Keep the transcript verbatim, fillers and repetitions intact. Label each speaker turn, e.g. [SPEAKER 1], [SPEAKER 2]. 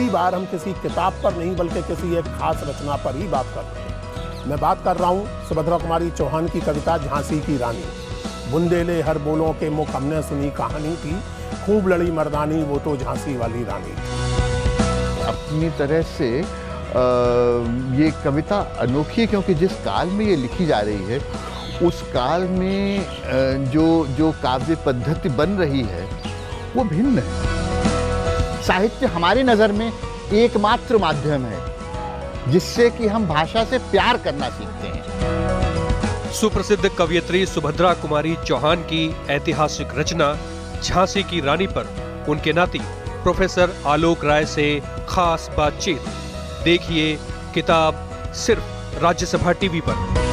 [SPEAKER 1] पहली बार हम किसी किताब पर नहीं बल्कि किसी एक खास रचना पर ही बात करते हैं। मैं बात कर रहा हूँ सुभद्रा कुमारी चौहान की कविता झांसी की रानी। बुंदेले हर बोलों के मुख हमने सुनी कहानी थी, खूब लड़ी मर्दानी वो तो झांसी वाली रानी।
[SPEAKER 2] अपनी तरह से आ, ये कविता अनोखी है क्योंकि जिस काल में ये लिखी जा रही है उस काल में जो जो काव्य पद्धति बन रही है वो भिन्न है। साहित्य हमारी नज़र में एकमात्र माध्यम है जिससे कि हम भाषा से प्यार करना सीखते हैं।
[SPEAKER 3] सुप्रसिद्ध कवयित्री सुभद्रा कुमारी चौहान की ऐतिहासिक रचना झांसी की रानी पर उनके नाती प्रोफेसर आलोक राय से खास बातचीत देखिए किताब सिर्फ राज्यसभा टीवी पर।